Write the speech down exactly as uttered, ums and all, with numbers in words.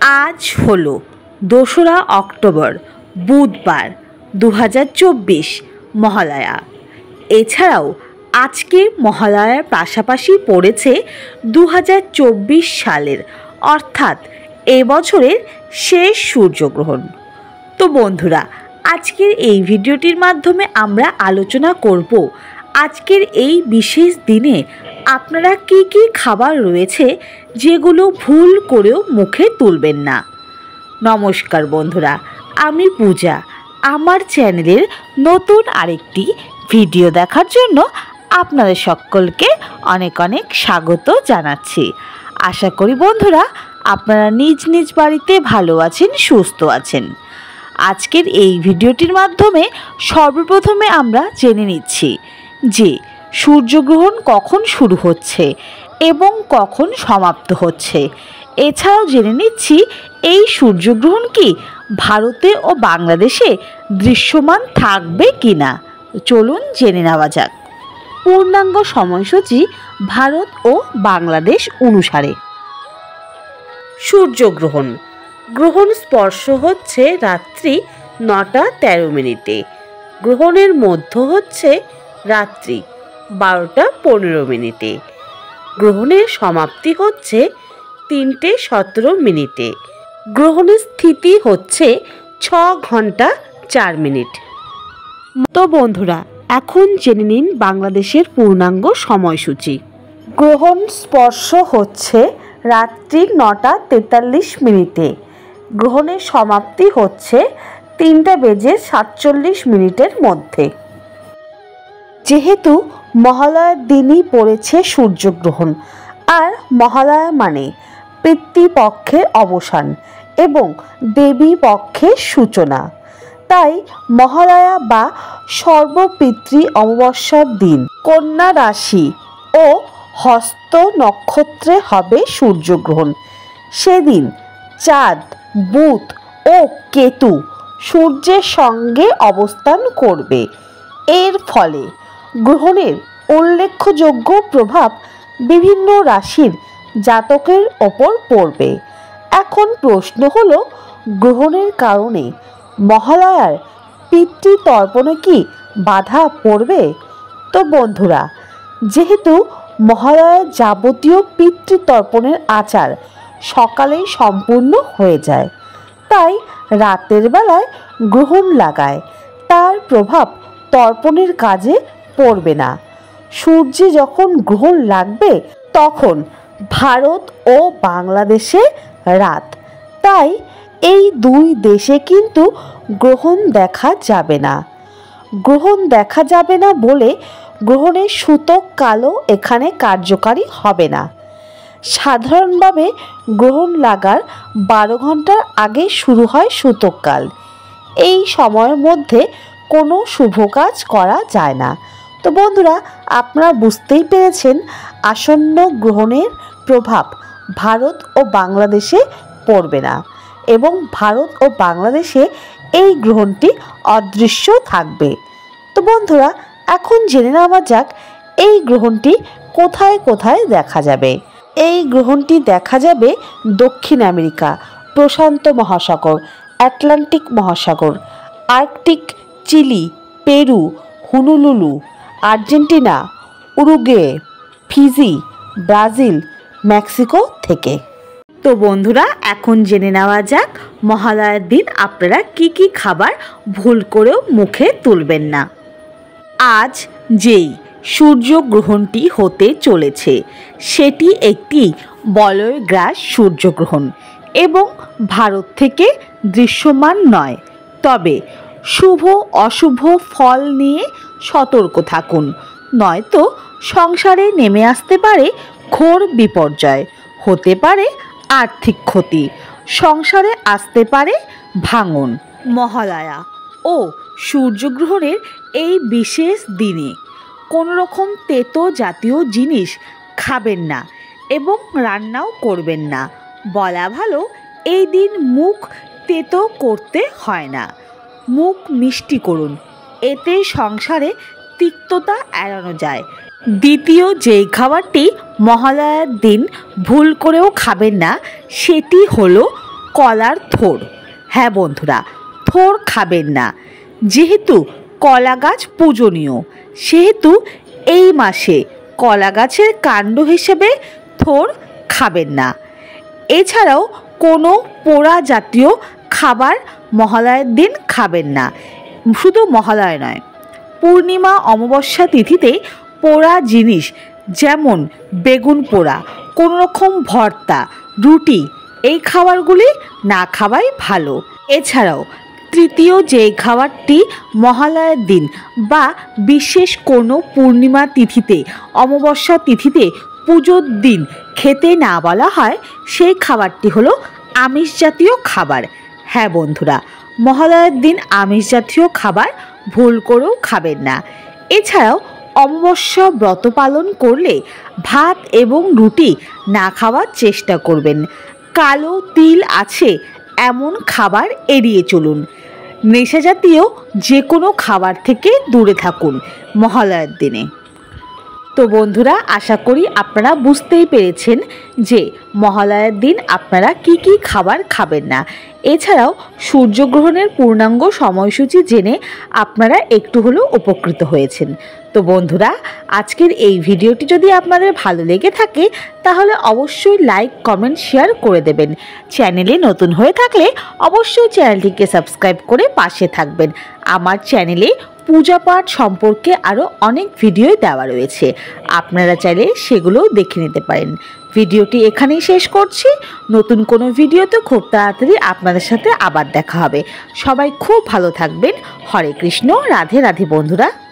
আজ হলো দোসরা অক্টোবর বুধবার দু হাজার চব্বিশ মহালয়া। এছাড়াও আজকে মহালয়ার পাশাপাশি পড়েছে দু হাজার চব্বিশ সালের অর্থাৎ এবছরের শেষ সূর্যগ্রহণ। তো বন্ধুরা, আজকের এই ভিডিওটির মাধ্যমে আমরা আলোচনা করব আজকের এই বিশেষ দিনে আপনারা কি কি খাবার রয়েছে যেগুলো ভুল করেও মুখে তুলবেন না। নমস্কার বন্ধুরা, আমি পূজা। আমার চ্যানেলের নতুন আরেকটি ভিডিও দেখার জন্য আপনাদের সকলকে অনেক অনেক স্বাগত জানাচ্ছি। আশা করি বন্ধুরা আপনারা নিজ নিজ বাড়িতে ভালো আছেন, সুস্থ আছেন। আজকের এই ভিডিওটির মাধ্যমে সর্বপ্রথমে আমরা জেনে নিচ্ছি যে সূর্যগ্রহণ কখন শুরু হচ্ছে এবং কখন সমাপ্ত হচ্ছে। এছাড়াও জেনে নিচ্ছি এই সূর্যগ্রহণ কি ভারতে ও বাংলাদেশে দৃশ্যমান থাকবে কিনা। চলুন জেনে নেওয়া যাক। পূর্ণাঙ্গ সময়সূচি ভারত ও বাংলাদেশ অনুসারে। সূর্যগ্রহণ গ্রহণ স্পর্শ হচ্ছে রাত্রি নটা তেরো মিনিটে। গ্রহণের মধ্য হচ্ছে রাত্রি বারোটা পনেরো মিনিটে। গ্রহণের সমাপ্তি হচ্ছে তিনটে সতেরো মিনিটে। গ্রহণের স্থিতি হচ্ছে ছ ঘন্টা চার মিনিট। তো বন্ধুরা, এখন জেনে নিন বাংলাদেশের পূর্ণাঙ্গ সময়সূচি। গ্রহণ স্পর্শ হচ্ছে রাত্রি নটা তেতাল্লিশ মিনিটে। গ্রহণের সমাপ্তি হচ্ছে তিনটা বেজে সাতচল্লিশ মিনিটের মধ্যে। যেহেতু মহালয়ার দিনই পড়েছে সূর্যগ্রহণ, আর মহালয়া মানে পিতৃপক্ষের অবসান এবং দেবী পক্ষের সূচনা, তাই মহালয়া বা সর্বপিতৃ অমাবস্যার দিন কন্যা রাশি ও হস্ত নক্ষত্রে হবে সূর্যগ্রহণ। সেদিন চাঁদ, বুধ ও কেতু সূর্যের সঙ্গে অবস্থান করবে। এর ফলে গ্রহণের উল্লেখযোগ্য প্রভাব বিভিন্ন রাশির জাতকের ওপর পড়বে। এখন প্রশ্ন হলো, গ্রহণের কারণে মহালয়ার পিতৃতর্পণে কি বাধা পড়বে? তো বন্ধুরা, যেহেতু মহালয়ার যাবতীয় পিতৃতর্পণের আচার সকালেই সম্পূর্ণ হয়ে যায়, তাই রাতের বেলায় গ্রহণ লাগায় তার প্রভাব তর্পণের কাজে পড়বে না। সূর্যে যখন গ্রহণ লাগবে তখন ভারত ও বাংলাদেশে রাত, তাই এই দুই দেশে কিন্তু গ্রহণ দেখা যাবে না। গ্রহণ দেখা যাবে না বলে গ্রহণের সূতক কালও এখানে কার্যকারী হবে না। সাধারণভাবে গ্রহণ লাগার বারো ঘন্টার আগে শুরু হয় সূতক কাল। এই সময়ের মধ্যে কোনো শুভ কাজ করা যায় না। তো বন্ধুরা, আপনারা বুঝতেই পেরেছেন আসন্ন গ্রহণের প্রভাব ভারত ও বাংলাদেশে পড়বে না এবং ভারত ও বাংলাদেশে এই গ্রহণটি অদৃশ্য থাকবে। তো বন্ধুরা, এখন জেনে নেওয়া যাক এই গ্রহণটি কোথায় কোথায় দেখা যাবে। এই গ্রহণটি দেখা যাবে দক্ষিণ আমেরিকা, প্রশান্ত মহাসাগর, আটলান্টিক মহাসাগর, Arctic, Chile, Peru, Honolulu, Argentina, Uruguay, Fiji, Brazil, Mexico থেকে। তো বন্ধুরা, এখন জেনে নেওয়া যাক মহালয়ার দিন আপনারা কি কি খাবার ভুল করেও মুখে তুলবেন না। আজ যেই সূর্যগ্রহণটি হতে চলেছে সেটি একটি বলয়গ্রাস সূর্যগ্রহণ এবং ভারত থেকে দৃশ্যমান নয়। তবে শুভ অশুভ ফল নিয়ে সতর্ক থাকুন, নয়তো সংসারে নেমে আসতে পারে ঘোর বিপর্যয়, হতে পারে আর্থিক ক্ষতি, সংসারে আসতে পারে ভাঙন। মহালয়া ও সূর্যগ্রহণের এই বিশেষ দিনে কোনো রকম তেতো জাতীয় জিনিস খাবেন না এবং রান্নাও করবেন না। বলা ভালো, এই দিন মুখ তেতো করতে হয় না, মুখ মিষ্টি করুন, এতে সংসারে তিক্ততা এড়ানো যায়। দ্বিতীয় যেই খাবারটি মহালয়ার দিন ভুল করেও খাবেন না সেটি হলো কলার থোড়। হ্যাঁ বন্ধুরা, থোড় খাবেন না। যেহেতু কলা গাছ পূজনীয়, সেহেতু এই মাসে কলা গাছের কাণ্ড হিসেবে থোড় খাবেন না। এছাড়াও কোনো পোড়া জাতীয় খাবার মহালয়ার দিন খাবেন না। শুধু মহালয়া নয়, পূর্ণিমা অমাবস্যা তিথিতে পোড়া জিনিস যেমন বেগুন পোড়া, কোনো রকম ভর্তা, রুটি, এই খাবারগুলি না খাওয়াই ভালো। এছাড়াও তৃতীয় যে খাবারটি মহালয়ার দিন বা বিশেষ কোনো পূর্ণিমা তিথিতে, অমাবস্যা তিথিতে, পুজোর দিন খেতে না বলা হয়, সেই খাবারটি হলো আমিষ জাতীয় খাবার। হ্যাঁ বন্ধুরা, মহালয়ার দিন আমিষ জাতীয় খাবার ভুল করেও খাবেন না। এছাড়াও অমাবস্যা ব্রত পালন করলে ভাত এবং রুটি না খাওয়ার চেষ্টা করবেন। কালো তিল আছে এমন খাবার এড়িয়ে চলুন। নেশা জাতীয় যে কোনো খাবার থেকে দূরে থাকুন মহালয়ার দিনে। তো বন্ধুরা, আশা করি আপনারা বুঝতেই পেরেছেন যে মহালয়ার দিন আপনারা কি কি খাবার খাবেন না। এছাড়াও সূর্যগ্রহণের পূর্ণাঙ্গ সময়সূচি জেনে আপনারা একটু হলেও উপকৃত হয়েছেন। তো বন্ধুরা, আজকের এই ভিডিওটি যদি আপনাদের ভালো লেগে থাকে তাহলে অবশ্যই লাইক, কমেন্ট, শেয়ার করে দেবেন। চ্যানেলে নতুন হয়ে থাকলে অবশ্যই চ্যানেলটিকে সাবস্ক্রাইব করে পাশে থাকবেন। আমার চ্যানেলে পূজা পাঠ সম্পর্কে আরও অনেক ভিডিও দেওয়া রয়েছে, আপনারা চাইলে সেগুলোও দেখে নিতে পারেন। ভিডিওটি এখানেই শেষ করছি। নতুন কোনো ভিডিওতে খুব তাড়াতাড়ি আপনাদের সাথে আবার দেখা হবে। সবাই খুব ভালো থাকবেন। হরে কৃষ্ণ, রাধে রাধে বন্ধুরা।